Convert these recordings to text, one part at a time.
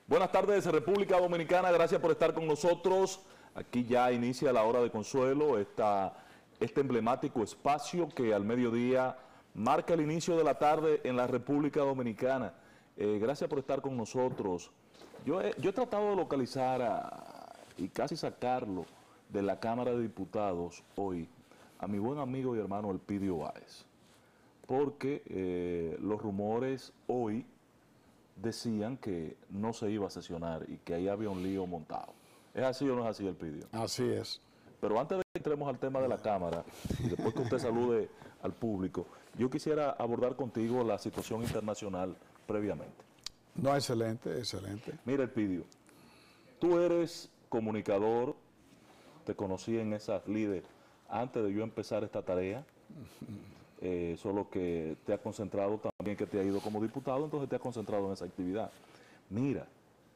Buenas tardes, República Dominicana, gracias por estar con nosotros. Aquí ya inicia la hora de consuelo, este emblemático espacio que al mediodía marca el inicio de la tarde en la República Dominicana. Gracias por estar con nosotros. Yo he tratado de localizar y casi sacarlo de la Cámara de Diputados hoy a mi buen amigo y hermano Elpidio Báez, porque los rumores hoy decían que no se iba a sesionar y que ahí había un lío montado. ¿Es así o no es así, Elpidio? Así es. Pero antes de que entremos al tema de la Cámara, y después que usted salude al público, yo quisiera abordar contigo la situación internacional previamente. No, excelente, excelente. Mira, Elpidio, tú eres comunicador, te conocí en esas líderes antes de yo empezar esta tarea, solo que te has concentrado también, que te ha ido como diputado, entonces te has concentrado en esa actividad. Mira,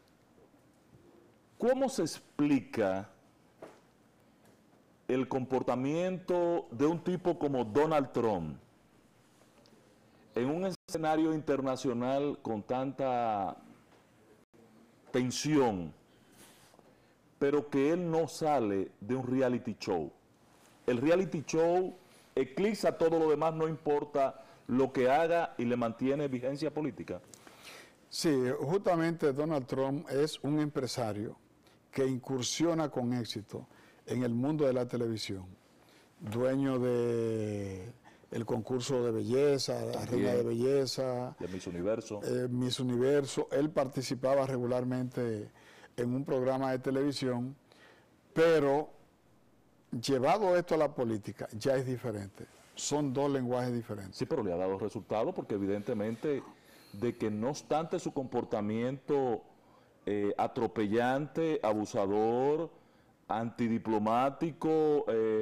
¿cómo se explica el comportamiento de un tipo como Donald Trump en un escenario internacional con tanta tensión, pero que él no sale de un reality show? El reality show eclipsa todo lo demás, no importa lo que haga, y le mantiene vigencia política. Sí, justamente Donald Trump es un empresario que incursiona con éxito en el mundo de la televisión, dueño de el concurso de belleza, la reina de belleza, de Miss Universo. Miss Universo. Él participaba regularmente en un programa de televisión, pero llevado esto a la política ya es diferente. Son dos lenguajes diferentes. Sí, pero le ha dado resultado porque evidentemente de que no obstante su comportamiento atropellante, abusador, antidiplomático,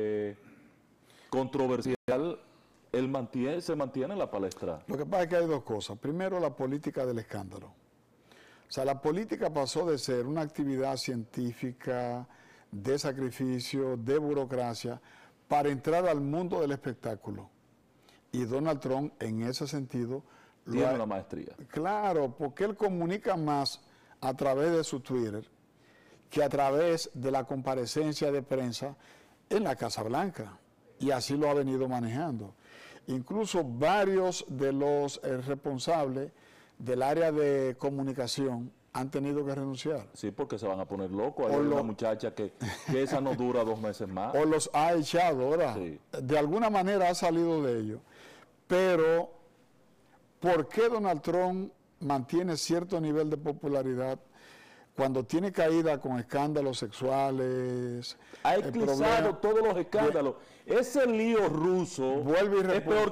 controversial, él se mantiene en la palestra. Lo que pasa es que hay dos cosas. Primero, la política del escándalo. O sea, la política pasó de ser una actividad científica, de sacrificio, de burocracia, para entrar al mundo del espectáculo. Y Donald Trump, en ese sentido, tiene una maestría. Claro, porque él comunica más a través de su Twitter que a través de la comparecencia de prensa en la Casa Blanca. Y así lo ha venido manejando. Incluso varios de los responsables del área de comunicación han tenido que renunciar. Sí, porque se van a poner locos. Hay una muchacha que esa no dura 2 meses más. O los ha echado, ahora. Sí. De alguna manera ha salido de ello. Pero, ¿por qué Donald Trump mantiene cierto nivel de popularidad cuando tiene caída con escándalos sexuales? Ha eclipsado todos los escándalos. Ese lío ruso es peor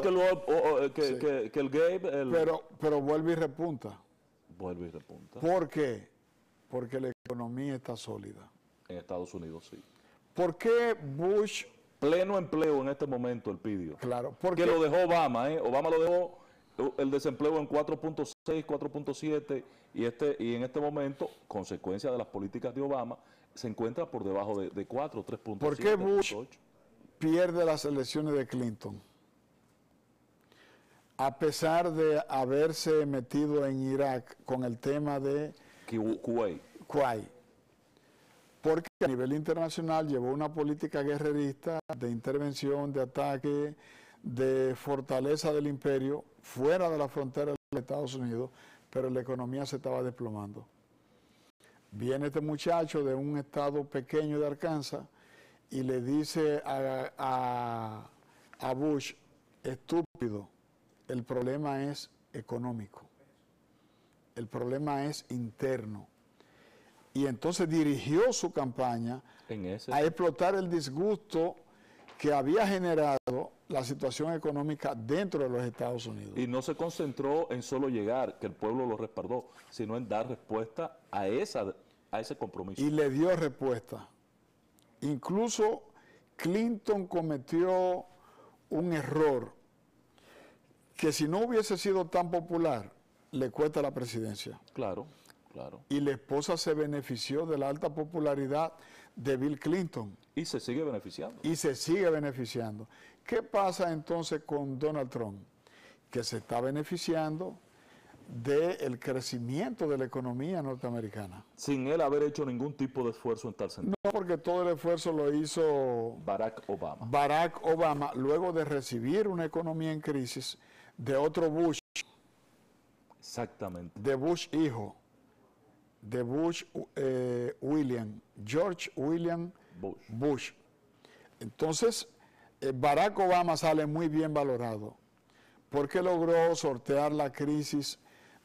que el gay. Pero vuelve y repunta. Vuelve y repunta. ¿Por qué? Porque la economía está sólida. En Estados Unidos, sí. ¿Por qué Bush? Pleno empleo en este momento, Elpidio. Claro. Que lo dejó Obama, ¿eh? Obama lo dejó el desempleo en 4.6, 4.7, y en este momento, consecuencia de las políticas de Obama, se encuentra por debajo de 4, 3.7. ¿Por qué Bush pierde las elecciones de Clinton? A pesar de haberse metido en Irak con el tema de Kuwait. Porque a nivel internacional llevó una política guerrerista de intervención, de ataque, de fortaleza del imperio fuera de la frontera de Estados Unidos, pero la economía se estaba desplomando. Viene este muchacho de un estado pequeño de Arkansas y le dice a Bush: estúpido, el problema es económico, el problema es interno. Y entonces dirigió su campaña a explotar el disgusto que había generado la situación económica dentro de los Estados Unidos. Y no se concentró en solo llegar, que el pueblo lo respaldó, sino en dar respuesta a ese compromiso. Y le dio respuesta. Incluso Clinton cometió un error que, si no hubiese sido tan popular, le cuesta la presidencia. Claro, claro. Y la esposa se benefició de la alta popularidad de Bill Clinton. Y se sigue beneficiando. Y se sigue beneficiando. ¿Qué pasa entonces con Donald Trump? Que se está beneficiando del crecimiento de la economía norteamericana. Sin él haber hecho ningún tipo de esfuerzo en tal sentido. No, porque todo el esfuerzo lo hizo Barack Obama. Barack Obama luego de recibir una economía en crisis de otro Bush, Exactamente. de Bush hijo, de Bush William, George William Bush. Entonces, Barack Obama sale muy bien valorado porque logró sortear la crisis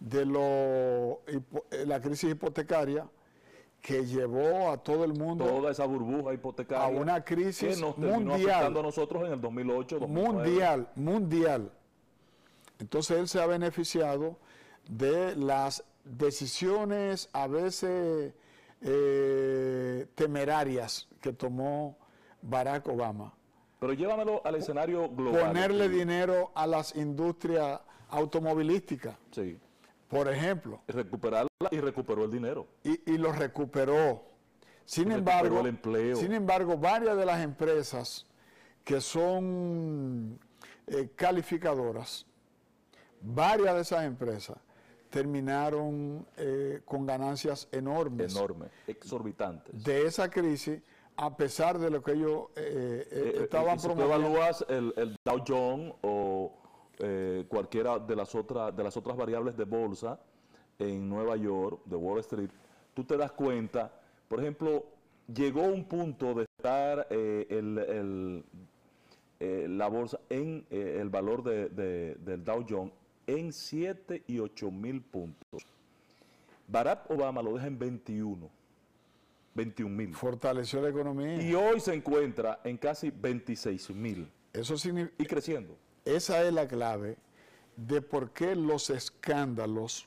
la crisis hipotecaria que llevó a todo el mundo toda esa burbuja hipotecaria a una crisis que nos terminó afectando a nosotros en el 2008, 2009. mundial. Entonces él se ha beneficiado de las decisiones a veces temerarias que tomó Barack Obama. Pero llévamelo al escenario global. Ponerle dinero a las industrias automovilísticas. Sí. Por ejemplo. Recuperarla y recuperó el dinero. Y lo recuperó. Sin embargo, el empleo. Sin embargo, varias de las empresas que son calificadoras, varias de esas empresas terminaron con ganancias enormes. Enormes, exorbitantes. De esa crisis, a pesar de lo que ellos estaban si promoviendo. tú evalúas el Dow Jones o cualquiera de las otras variables de bolsa en Nueva York, de Wall Street, tú te das cuenta, por ejemplo, llegó un punto de estar la bolsa en el valor del Dow Jones en 7 y 8 mil puntos. Barack Obama lo deja en 21 mil. Fortaleció la economía. Y hoy se encuentra en casi 26 mil. Eso significa, y creciendo. Esa es la clave de por qué los escándalos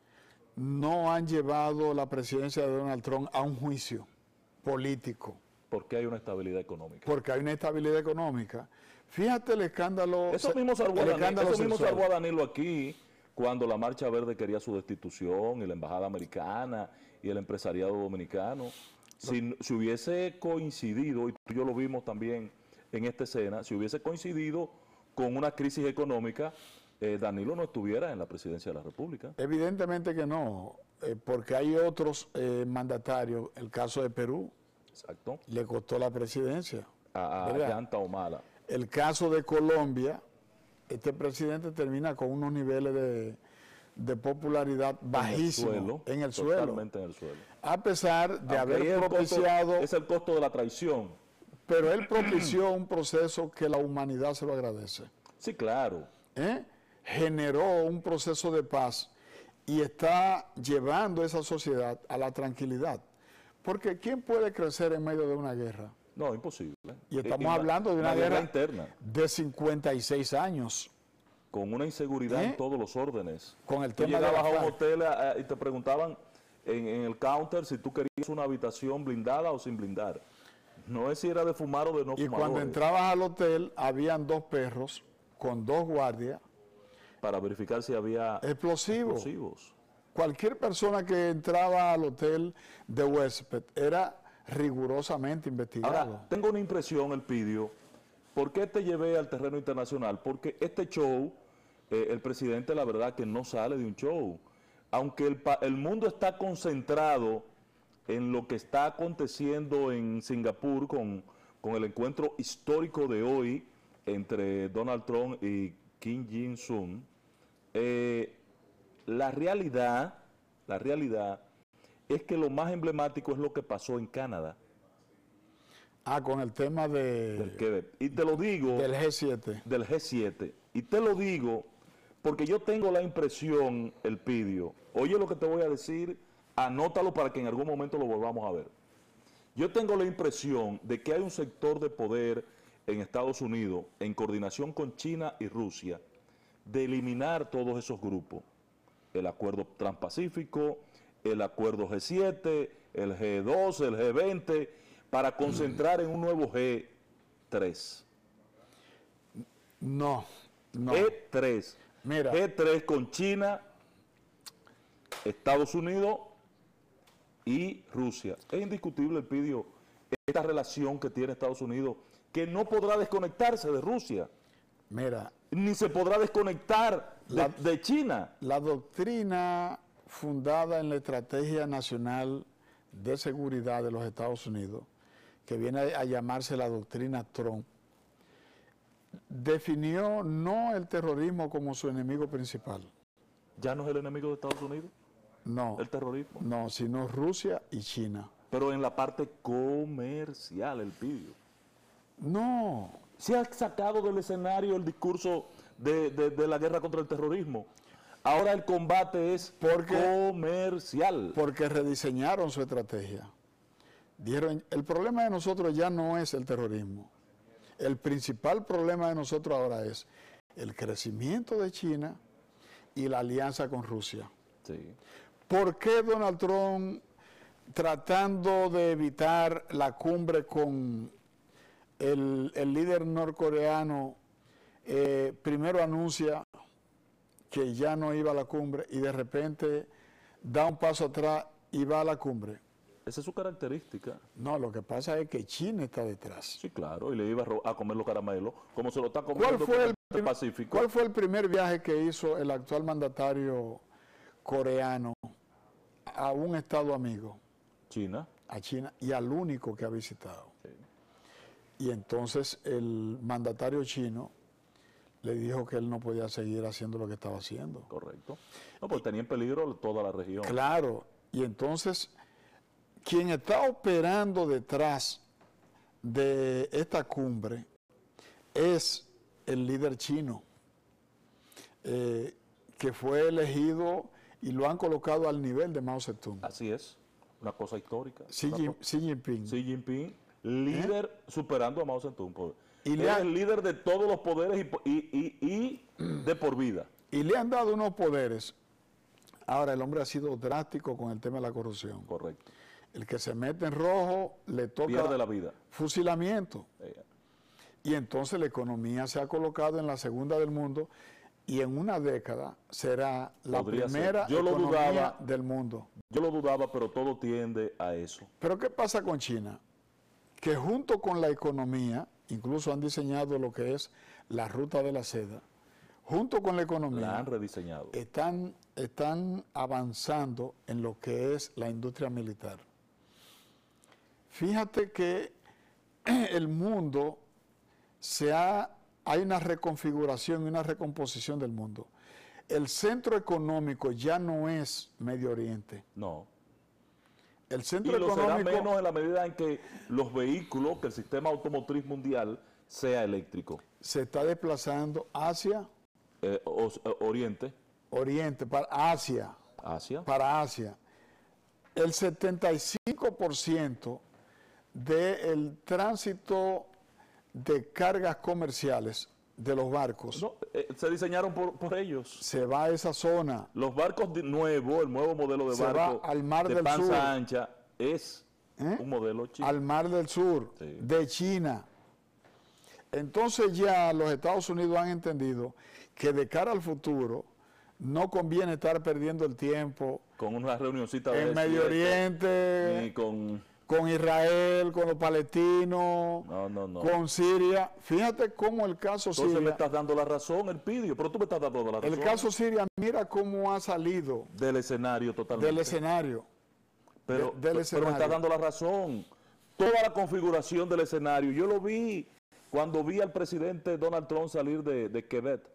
no han llevado la presidencia de Donald Trump a un juicio político. Porque hay una estabilidad económica. Porque hay una estabilidad económica. Fíjate el escándalo. Eso mismo salvó a Danilo aquí cuando la Marcha Verde quería su destitución y la Embajada Americana y el empresariado dominicano. Si hubiese coincidido, y tú y yo lo vimos también en esta escena, si hubiese coincidido con una crisis económica, Danilo no estuviera en la presidencia de la República. Evidentemente que no, porque hay otros mandatarios, el caso de Perú, exacto, le costó la presidencia. A Llanta Humala. El caso de Colombia, este presidente termina con unos niveles de popularidad bajísimos en el suelo. A pesar de haber propiciado... Es el costo de la traición. Pero él propició un proceso que la humanidad se lo agradece. Sí, claro. Generó un proceso de paz y está llevando esa sociedad a la tranquilidad. Porque ¿quién puede crecer en medio de una guerra? No, imposible. Y estamos hablando de una guerra interna de 56 años. Con una inseguridad en todos los órdenes. Con el tema de llegabas a un hotel y te preguntaban en el counter si tú querías una habitación blindada o sin blindar. No es si era de fumar o de no fumar. Y cuando entrabas al hotel, habían 2 perros con 2 guardias. Para verificar si había explosivos. Cualquier persona que entraba al hotel de huésped era rigurosamente investigado. Ahora, tengo una impresión, Elpidio. ¿Por qué te llevé al terreno internacional? Porque este show, el presidente, la verdad que no sale de un show. Aunque el mundo está concentrado en lo que está aconteciendo en Singapur con el encuentro histórico de hoy entre Donald Trump y Kim Jong-un, la realidad es que lo más emblemático es lo que pasó en Canadá. Con el tema del Quebec. Y te lo digo... Del G7. Del G7. Y te lo digo porque yo tengo la impresión, Elpidio, oye lo que te voy a decir, anótalo para que en algún momento lo volvamos a ver. Yo tengo la impresión de que hay un sector de poder en Estados Unidos, en coordinación con China y Rusia, de eliminar todos esos grupos. El acuerdo transpacífico, el acuerdo G7, el G12, el G20, para concentrar en un nuevo G3. No. G3. Mira. G3 con China, Estados Unidos y Rusia. Es indiscutible, Elpidio, esta relación que tiene Estados Unidos, que no podrá desconectarse de Rusia. Mira. Ni se podrá desconectar de China. La doctrina fundada en la Estrategia Nacional de Seguridad de los Estados Unidos, que viene a llamarse la doctrina Trump, definió no el terrorismo como su enemigo principal. ¿Ya no es el enemigo de Estados Unidos? No. ¿El terrorismo? No, sino Rusia y China. Pero en la parte comercial, el pidio. No. Se ha sacado del escenario el discurso de la guerra contra el terrorismo. Ahora el combate es comercial. Porque rediseñaron su estrategia. Dijeron, el problema de nosotros ya no es el terrorismo. El principal problema de nosotros ahora es el crecimiento de China y la alianza con Rusia. Sí. ¿Por qué Donald Trump, tratando de evitar la cumbre con el líder norcoreano, primero anuncia que ya no iba a la cumbre y de repente da un paso atrás y va a la cumbre? Esa es su característica. No, lo que pasa es que China está detrás. Sí, claro, y le iba a comer los caramelos, como se lo está comiendo con el Pacífico. ¿Cuál fue el primer viaje que hizo el actual mandatario coreano a un estado amigo? China. A China, y al único que ha visitado. Sí. Y entonces el mandatario chino le dijo que él no podía seguir haciendo lo que estaba haciendo. Correcto. No, pues tenía en peligro toda la región. Claro, y entonces quien está operando detrás de esta cumbre es el líder chino, que fue elegido y lo han colocado al nivel de Mao Zedong. Así es, una cosa histórica. Xi Jinping. Xi Jinping, líder superando a Mao Zedong. Y es el líder de todos los poderes y de por vida. Y le han dado unos poderes. Ahora el hombre ha sido drástico con el tema de la corrupción. Correcto. El que se mete en rojo le toca pierde la vida. Fusilamiento. Y entonces la economía se ha colocado en la segunda del mundo y en una década será la primera economía del mundo. Yo lo dudaba, pero todo tiende a eso. Pero ¿qué pasa con China? Que junto con la economía, incluso han diseñado lo que es la ruta de la seda, junto con la economía, la han rediseñado. Están avanzando en lo que es la industria militar. Fíjate que el mundo hay una reconfiguración y una recomposición del mundo. El centro económico ya no es Medio Oriente. No. El centro y lo económico será menos en la medida en que los vehículos, que el sistema automotriz mundial sea eléctrico. Se está desplazando hacia Oriente. Oriente, para Asia. Asia. Para Asia. El 75% del tránsito de cargas comerciales de los barcos No, se diseñaron por ellos. se va a esa zona. Los barcos nuevos, el nuevo modelo de barco al Mar de del panza Sur. ancha es un modelo chino. Al Mar del Sur, Sí. de China. Entonces ya los Estados Unidos han entendido que de cara al futuro no conviene estar perdiendo el tiempo Con una reunioncita en Medio Oriente, ni con Israel, con los palestinos, no. con Siria. Fíjate cómo el caso Entonces me Siria, estás dando la razón, Elpidio, pero tú me estás dando la razón. el caso Siria, mira cómo ha salido del escenario totalmente. del escenario. Pero me escenario. estás dando la razón. Toda la configuración del escenario, yo lo vi cuando vi al presidente Donald Trump salir de Quebec.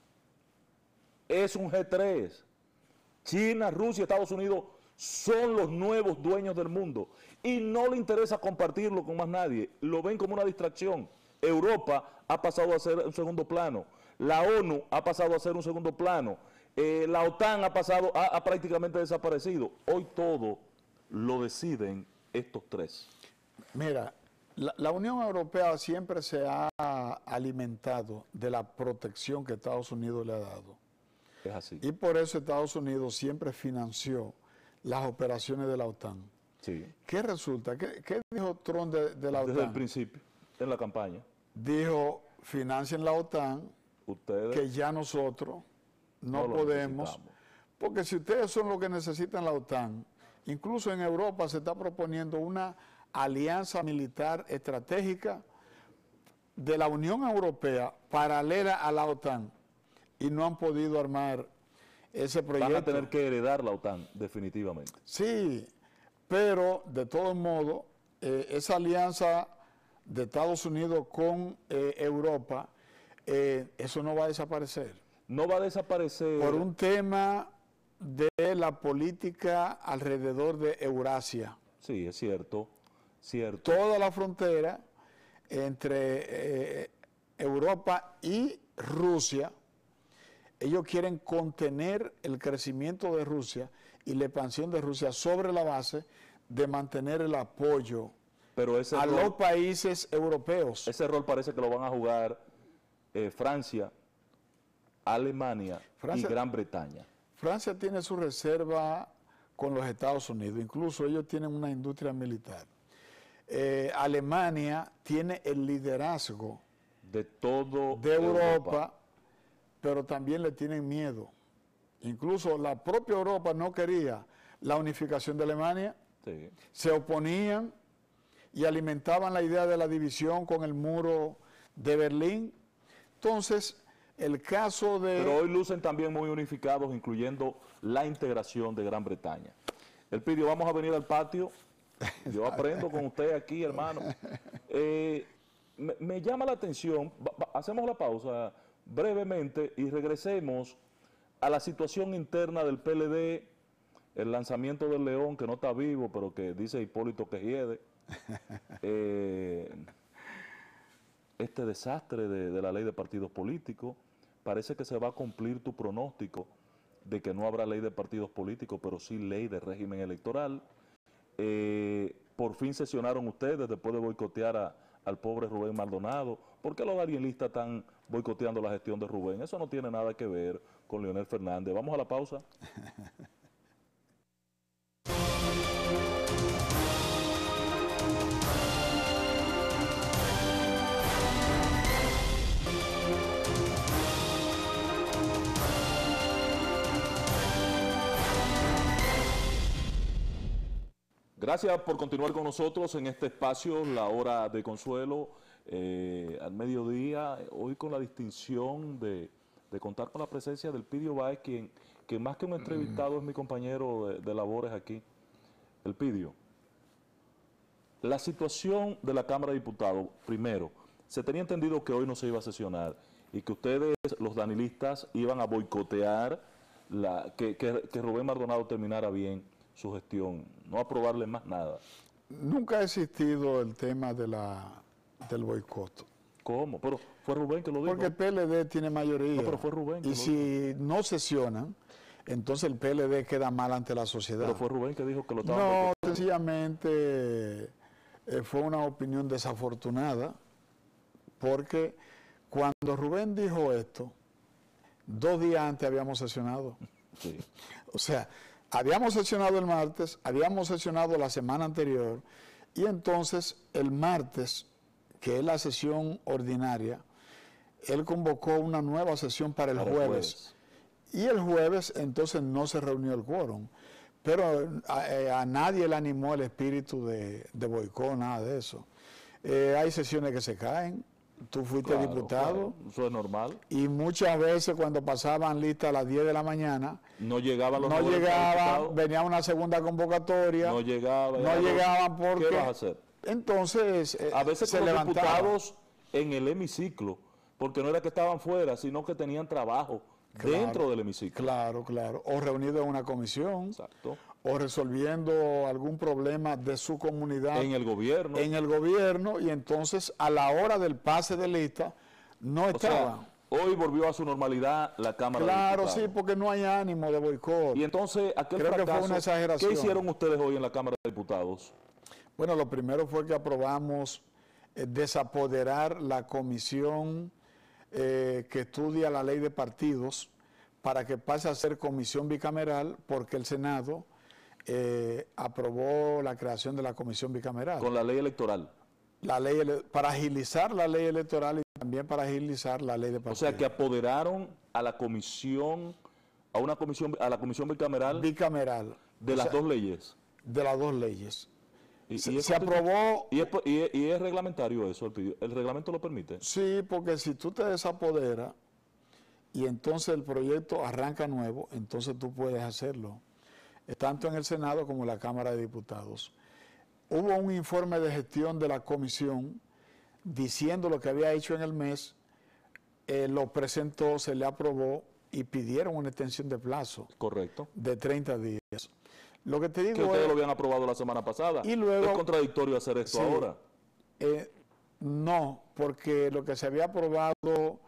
Es un G3. China, Rusia, Estados Unidos son los nuevos dueños del mundo y no le interesa compartirlo con más nadie, lo ven como una distracción. Europa ha pasado a ser un segundo plano, la ONU ha pasado a ser un segundo plano, la OTAN ha prácticamente desaparecido. Hoy todo lo deciden estos tres. Mira, la Unión Europea siempre se ha alimentado de la protección que Estados Unidos le ha dado. Es así. Y por eso Estados Unidos siempre financió las operaciones de la OTAN. Sí. ¿Qué resulta? ¿Qué dijo Trump de la OTAN? Desde el principio, en la campaña. Dijo, financien la OTAN, Ustedes que ya nosotros no lo podemos, necesitamos. porque si ustedes son los que necesitan la OTAN, incluso en Europa se está proponiendo una alianza militar estratégica de la Unión Europea paralela a la OTAN. y no han podido armar ese proyecto. Van a tener que heredar la OTAN, definitivamente. Sí, pero de todos modos, esa alianza de Estados Unidos con Europa, eso no va a desaparecer. No va a desaparecer. Por un tema de la política alrededor de Eurasia. Sí, es cierto, cierto. Toda la frontera entre Europa y Rusia, ellos quieren contener el crecimiento de Rusia y la expansión de Rusia sobre la base de mantener el apoyo Pero ese a rol, los países europeos. ese rol parece que lo van a jugar Francia, Alemania y Gran Bretaña. Francia tiene su reserva con los Estados Unidos, incluso ellos tienen una industria militar. Alemania tiene el liderazgo De todo de Europa, pero también le tienen miedo. Incluso la propia Europa no quería la unificación de Alemania, Sí. se oponían y alimentaban la idea de la división con el muro de Berlín. Entonces, el caso de... Pero hoy lucen también muy unificados, incluyendo la integración de Gran Bretaña. Elpidio, vamos a venir al patio. Yo aprendo con usted aquí, hermano. Me llama la atención, hacemos la pausa brevemente y regresemos a la situación interna del PLD, el lanzamiento del León, que no está vivo, pero que dice Hipólito que hiede. Este desastre de la ley de partidos políticos, parece que se va a cumplir tu pronóstico de que no habrá ley de partidos políticos, pero sí ley de régimen electoral. Por fin sesionaron ustedes después de boicotear al pobre Rubén Maldonado. ¿Por qué los darielistas están boicoteando la gestión de Rubén? Eso no tiene nada que ver con Leonel Fernández. Vamos a la pausa. Gracias por continuar con nosotros en este espacio, la hora de consuelo, al mediodía, hoy con la distinción de contar con la presencia del Elpidio Báez, quien más que un entrevistado es mi compañero de labores aquí. Elpidio, la situación de la Cámara de Diputados, primero, se tenía entendido que hoy no se iba a sesionar y que ustedes, los danilistas, iban a boicotear que Rubén Maldonado terminara bien su gestión, no aprobarle más nada. Nunca ha existido el tema del boicot. ¿Cómo? Pero fue Rubén que lo dijo. Porque el PLD tiene mayoría. No, pero fue Rubén que y lo si no sesionan, entonces el PLD queda mal ante la sociedad. Pero fue Rubén que dijo que lo estaba No, boicoteando. sencillamente fue una opinión desafortunada, porque cuando Rubén dijo esto, 2 días antes habíamos sesionado. Sí. O sea, habíamos sesionado el martes, habíamos sesionado la semana anterior, y entonces el martes, que es la sesión ordinaria, él convocó una nueva sesión para el jueves. Y el jueves entonces no se reunió el quórum. Pero a nadie le animó el espíritu de boicot, nada de eso. Hay sesiones que se caen. Tú fuiste diputado. Claro, eso es normal. Y muchas veces cuando pasaban listas a las 10 de la mañana, No llegaban los no números llegaban, venía una segunda convocatoria. No llegaban. No llegaban porque... ¿Qué vas a hacer? Entonces A veces se con los levantaban. diputados en el hemiciclo, porque no era que estaban fuera, sino que tenían trabajo dentro del hemiciclo. Claro, claro. O reunido en una comisión. Exacto. O resolviendo algún problema de su comunidad En el gobierno. en el gobierno, y entonces a la hora del pase de lista no O estaban. sea, hoy volvió a su normalidad la Cámara de Claro, Diputados. sí, porque no hay ánimo de boicot. Y entonces, aquel Creo que fracaso, fue una exageración. ¿qué hicieron ustedes hoy en la Cámara de Diputados? Bueno, lo primero fue que aprobamos desapoderar la comisión que estudia la ley de partidos para que pase a ser comisión bicameral, porque el Senado aprobó la creación de la comisión bicameral. Con la ley electoral. Para agilizar la ley electoral y también para agilizar la ley de O partidos. sea, que apoderaron a la comisión, a la comisión bicameral Bicameral. de las dos leyes. De las dos leyes. Y Se aprobó... Y es reglamentario eso, el reglamento lo permite. Sí, porque si tú te desapoderas y entonces el proyecto arranca nuevo, entonces tú puedes hacerlo, tanto en el Senado como en la Cámara de Diputados. Hubo un informe de gestión de la comisión diciendo lo que había hecho en el mes, lo presentó, se le aprobó y pidieron una extensión de plazo. Correcto. De 30 días. Lo que te digo que ustedes lo habían aprobado la semana pasada. Y luego, ¿es contradictorio hacer esto sí, ahora? No, porque lo que se había aprobado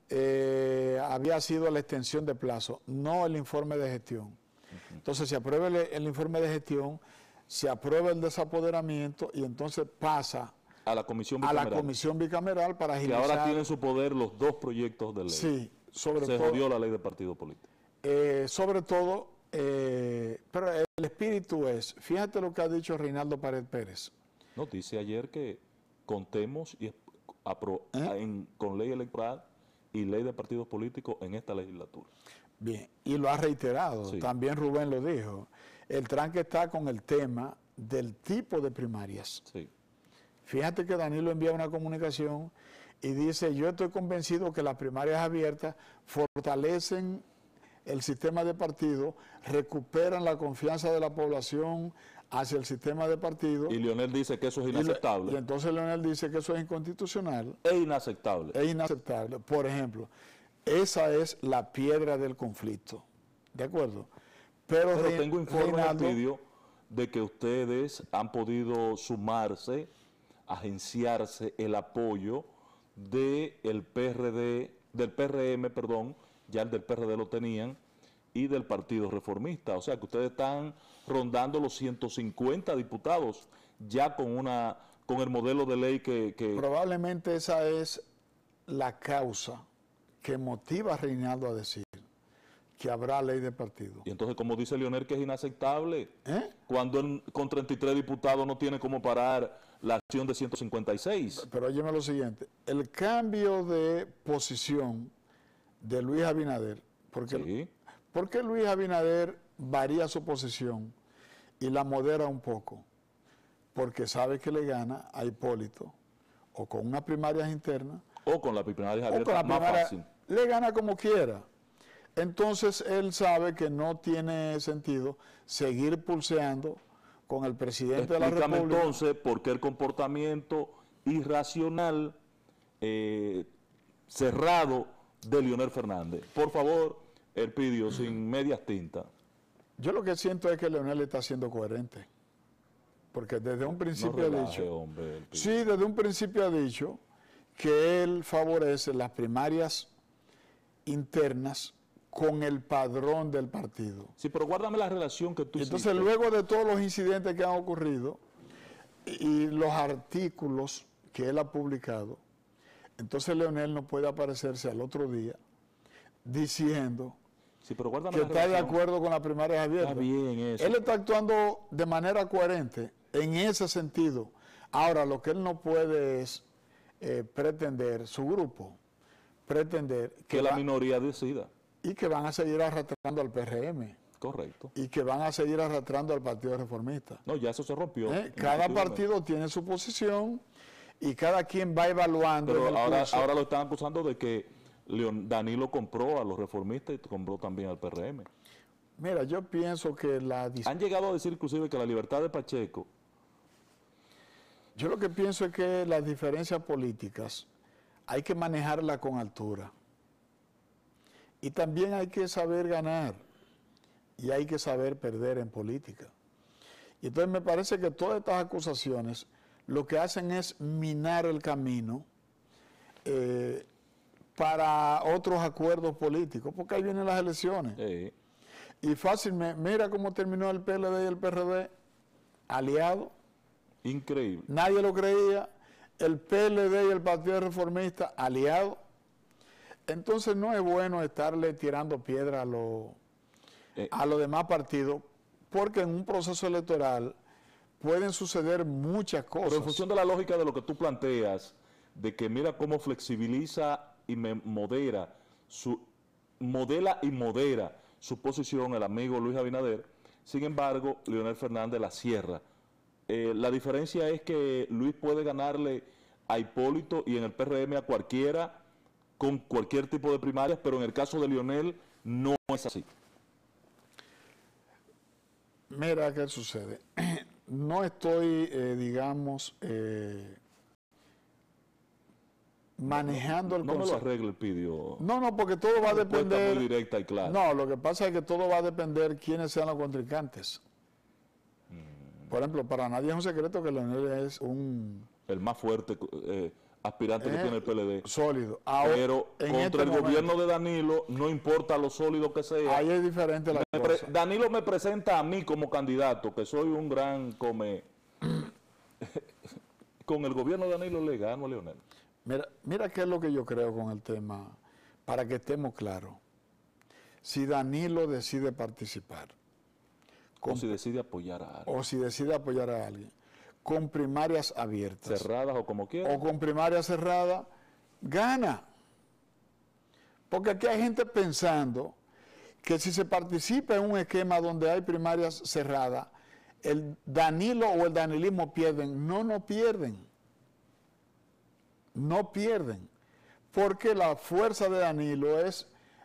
había sido la extensión de plazo, no el informe de gestión. Entonces se aprueba el informe de gestión, se aprueba el desapoderamiento y entonces pasa a la comisión bicameral para agilizar. Que ahora tienen su poder los dos proyectos de ley. Sí, sobre todo. Se jodió la ley de partido político. Sobre todo, pero el espíritu es, fíjate lo que ha dicho Reinaldo Pared Pérez. No, dice ayer que contemos y con ley electoral y ley de partidos políticos en esta legislatura. Bien, y lo ha reiterado, sí. También Rubén lo dijo. El tranque está con el tema del tipo de primarias. Sí. Fíjate que Danilo envía una comunicación y dice, yo estoy convencido que las primarias abiertas fortalecen el sistema de partido, recuperan la confianza de la población hacia el sistema de partido. Y Leonel dice que eso es inaceptable. Y entonces Leonel dice que eso es inconstitucional. Es inaceptable. Es inaceptable. Por ejemplo, esa es la piedra del conflicto. ¿De acuerdo? Pero tengo informes, Elpidio, de que ustedes han podido sumarse, agenciarse el apoyo del PRD, del PRM, perdón, ya el del PRD lo tenían, y del Partido Reformista. O sea que ustedes están rondando los 150 diputados ya con el modelo de ley que... Probablemente esa es la causa que motiva a Reinaldo a decir que habrá ley de partido. Y entonces, como dice Leonel, que es inaceptable, cuando él con 33 diputados no tiene cómo parar la acción de 156. Pero óyeme lo siguiente, el cambio de posición de Luis Abinader, porque Luis Abinader varía su posición y la modera un poco, porque sabe que le gana a Hipólito, o con unas primarias internas, o con la primaria abierta, más fácil. Le gana como quiera. Entonces él sabe que no tiene sentido seguir pulseando con el presidente de la República. Entonces, ¿por qué el comportamiento irracional, cerrado de Leonel Fernández? Por favor, Elpidio, sin medias tintas. Yo lo que siento es que Leonel está siendo coherente. Porque desde un principio ha dicho... Sí, desde un principio ha dicho que él favorece las primarias internas con el padrón del partido. Sí, pero guárdame la relación que tú Entonces, luego de todos los incidentes que han ocurrido y los artículos que él ha publicado, entonces Leonel no puede aparecerse al otro día diciendo que está de acuerdo con las primarias abiertas. Está bien eso. Él está actuando de manera coherente en ese sentido. Ahora, lo que él no puede es pretender, su grupo, pretender que la minoría decida. Y que van a seguir arrastrando al PRM. Correcto. Y que van a seguir arrastrando al Partido Reformista. No, ya eso se rompió. Cada partido tiene su posición y cada quien va evaluando. Pero ahora lo están acusando de que Danilo compró a los reformistas y compró también al PRM. Mira, yo pienso que han llegado a decir inclusive que la libertad de Pacheco... Yo lo que pienso es que las diferencias políticas hay que manejarlas con altura. Y también hay que saber ganar y hay que saber perder en política. Y entonces me parece que todas estas acusaciones lo que hacen es minar el camino para otros acuerdos políticos, porque ahí vienen las elecciones. Sí. Y fácilmente, mira cómo terminó el PLD y el PRD, aliado. Increíble. Nadie lo creía. El PLD y el Partido Reformista, aliado. Entonces no es bueno estarle tirando piedra a los demás partidos, porque en un proceso electoral pueden suceder muchas cosas. Pero en función de la lógica de lo que tú planteas, de que mira cómo flexibiliza y modela y modera su posición el amigo Luis Abinader, sin embargo, Leonel Fernández la cierra. La diferencia es que Luis puede ganarle a Hipólito y en el PRM a cualquiera con cualquier tipo de primarias, pero en el caso de Leonel no es así. Mira qué sucede. No estoy, digamos, manejando el No me lo concepto. arregle el pidio. No, porque todo va a depender. Muy directa y clara. No, lo que pasa es que todo va a depender quiénes sean los contrincantes. Por ejemplo, para nadie es un secreto que Leonel es un El más fuerte aspirante que tiene el PLD. sólido. Pero contra el gobierno de Danilo, no importa lo sólido que sea. Ahí es diferente la cosa. Danilo me presenta a mí como candidato, que soy un gran come. Con el gobierno de Danilo le gano a Leonel. Mira qué es lo que yo creo con el tema, para que estemos claros. Si Danilo decide participar, O si decide apoyar a alguien. Con primarias abiertas. Cerradas o como quiera. O con primaria cerrada, gana. Porque aquí hay gente pensando que si se participa en un esquema donde hay primarias cerradas, el Danilo o el danilismo pierden. No pierden. No pierden. Porque la fuerza de Danilo es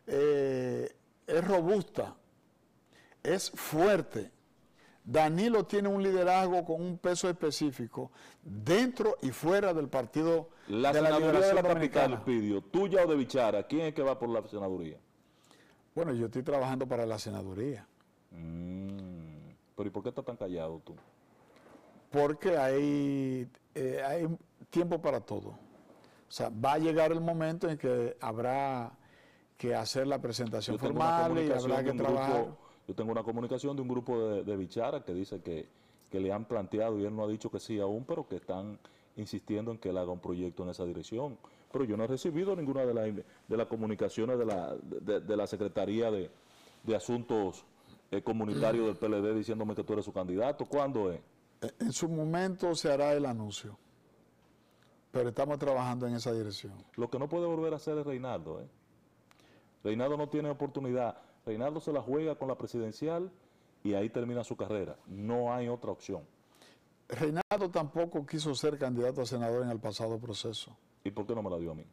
robusta, es fuerte. Danilo tiene un liderazgo con un peso específico dentro y fuera del partido La de la senaduría de Liberación la capital, Dominicana. Pidio, tuya o de Bichara, ¿quién es que va por la senaduría? Bueno, yo estoy trabajando para la senaduría. Pero ¿y por qué estás tan callado tú? Porque hay tiempo para todo. O sea, va a llegar el momento en que habrá que hacer la presentación formal y habrá que trabajar. Yo tengo una comunicación de un grupo de Bichara que dice que le han planteado, y él no ha dicho que sí aún, pero que están insistiendo en que él haga un proyecto en esa dirección. Pero yo no he recibido ninguna de las comunicaciones de la Secretaría de Asuntos Comunitarios del PLD diciéndome que tú eres su candidato. ¿Cuándo es? En su momento se hará el anuncio, pero estamos trabajando en esa dirección. Lo que no puede volver a hacer es Reinaldo. Reinaldo no tiene oportunidad. Reinaldo se la juega con la presidencial y ahí termina su carrera. No hay otra opción. Reinaldo tampoco quiso ser candidato a senador en el pasado proceso. ¿Y por qué no me la dio a mí?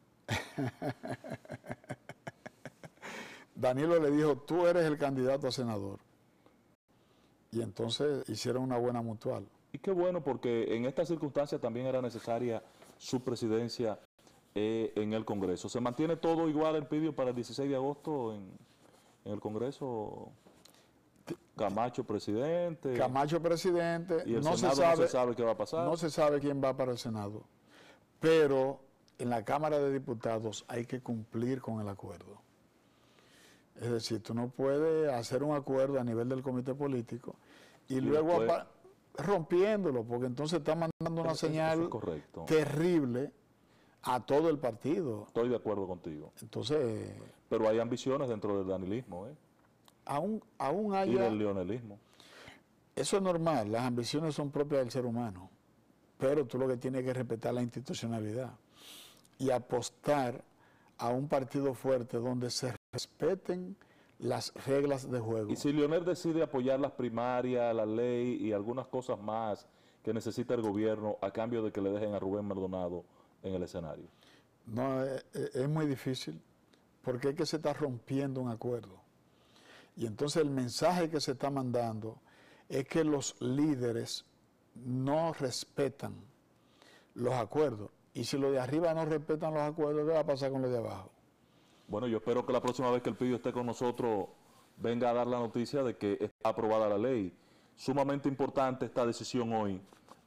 Danilo le dijo, tú eres el candidato a senador. Y entonces hicieron una buena mutual. Y qué bueno, porque en estas circunstancias también era necesaria su presidencia en el Congreso. ¿Se mantiene todo igual el pidio para el 16 de agosto en el Congreso? Camacho presidente. Camacho presidente. Y el Senado no se sabe qué va a pasar. No se sabe quién va para el Senado. Pero en la Cámara de Diputados hay que cumplir con el acuerdo. Es decir, tú no puedes hacer un acuerdo a nivel del comité político y luego rompiéndolo, porque entonces está mandando una señal terrible a todo el partido. Estoy de acuerdo contigo. Entonces, pero hay ambiciones dentro del danilismo, aún hay... Y del leonelismo. Eso es normal, las ambiciones son propias del ser humano, pero tú lo que tienes que respetar la institucionalidad y apostar a un partido fuerte donde se respeten las reglas de juego. Y si Leonel decide apoyar las primarias, la ley y algunas cosas más que necesita el gobierno a cambio de que le dejen a Rubén Maldonado en el escenario. No, es muy difícil, porque es que se está rompiendo un acuerdo. Y entonces el mensaje que se está mandando es que los líderes no respetan los acuerdos. Y si los de arriba no respetan los acuerdos, ¿qué va a pasar con los de abajo? Bueno, yo espero que la próxima vez que el Pidio esté con nosotros venga a dar la noticia de que está aprobada la ley. Sumamente importante esta decisión hoy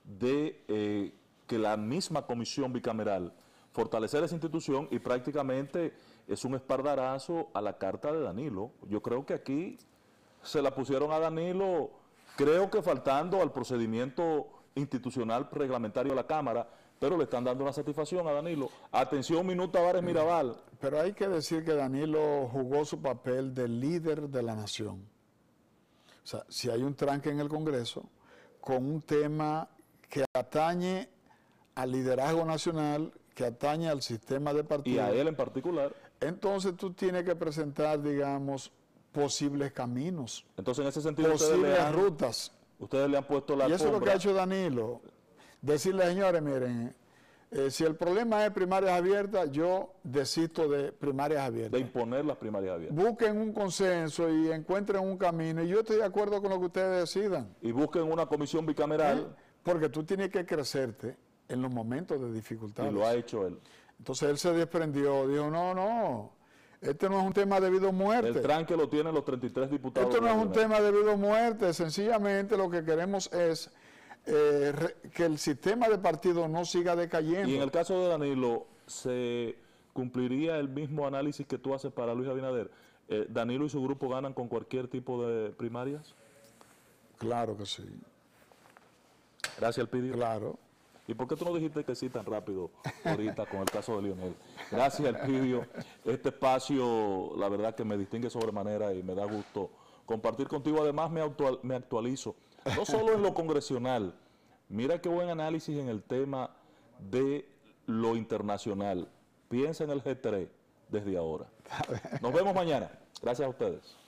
de que la misma comisión bicameral fortalecer esa institución y prácticamente es un espaldarazo a la carta de Danilo. Yo creo que aquí se la pusieron a Danilo, creo que faltando al procedimiento institucional reglamentario de la Cámara, pero le están dando una satisfacción a Danilo. Atención, Minuto Tavares Mirabal. Pero hay que decir que Danilo jugó su papel de líder de la nación. O sea, si hay un tranque en el Congreso con un tema que atañe al liderazgo nacional, que atañe al sistema de partidos. Y a él en particular. Entonces tú tienes que presentar, digamos, posibles caminos. Entonces, en ese sentido, posibles rutas. Ustedes le han puesto la Y eso alfombra. es lo que ha hecho Danilo. Decirle, señores, miren, Si el problema es primarias abiertas, yo desisto de primarias De abiertas. imponer las primarias abiertas. Busquen un consenso y encuentren un camino. Y yo estoy de acuerdo con lo que ustedes decidan. Y busquen una comisión bicameral, Porque tú tienes que crecerte en los momentos de dificultades. y lo ha hecho él. Entonces él se desprendió, dijo, no, este no es un tema de vida o muerte. El tranque lo tienen los 33 diputados. Esto no es un nacionales. tema de vida o muerte, sencillamente lo que queremos es que el sistema de partido no siga decayendo. Y en el caso de Danilo, ¿se cumpliría el mismo análisis que tú haces para Luis Abinader? ¿Danilo y su grupo ganan con cualquier tipo de primarias? Claro que sí, Gracias, Elpidio. claro. ¿Y por qué tú no dijiste que sí tan rápido ahorita con el caso de Lionel? Gracias, Elpidio. Este espacio, la verdad que me distingue sobremanera y me da gusto compartir contigo. Además, me actualizo, no solo en lo congresional. Mira qué buen análisis en el tema de lo internacional. Piensa en el G3 desde ahora. Nos vemos mañana. Gracias a ustedes.